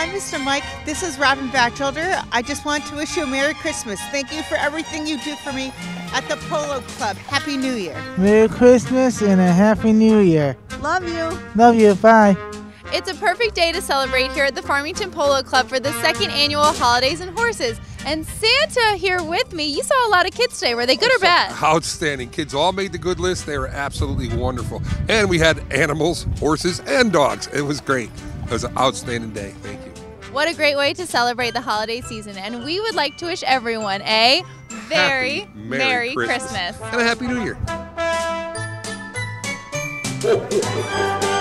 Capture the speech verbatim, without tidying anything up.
Hi, Mister Mike. This is Robin Batchelder. I just want to wish you a Merry Christmas. Thank you for everything you do for me at the Polo Club. Happy New Year. Merry Christmas and a Happy New Year. Love you. Love you. Bye. It's a perfect day to celebrate here at the Farmington Polo Club for the second annual Holidays and Horses. And Santa here with me. You saw a lot of kids today. Were they good or bad? Outstanding. Kids all made the good list. They were absolutely wonderful. And we had animals, horses, and dogs. It was great. It was an outstanding day. Thank you. What a great way to celebrate the holiday season. And we would like to wish everyone a very Happy Merry, Merry Christmas. Christmas. And a Happy New Year.